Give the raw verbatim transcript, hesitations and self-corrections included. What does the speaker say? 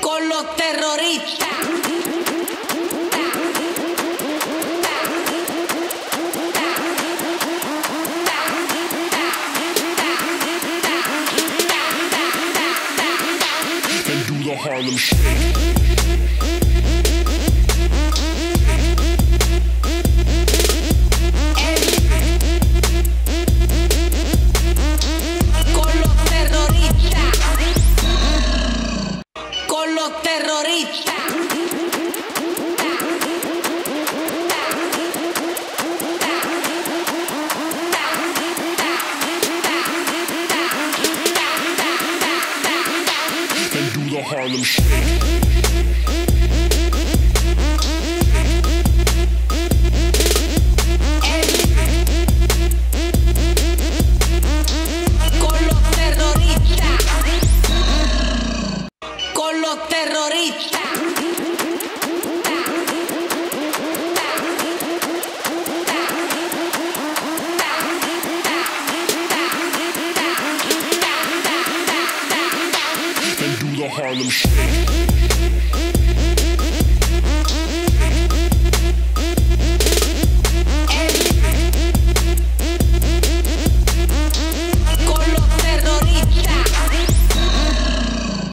con los terroristas. And do the Harlem Shake. Terrorista. And do the Harlem Shake. Terrorista. And do the Harlem Shake.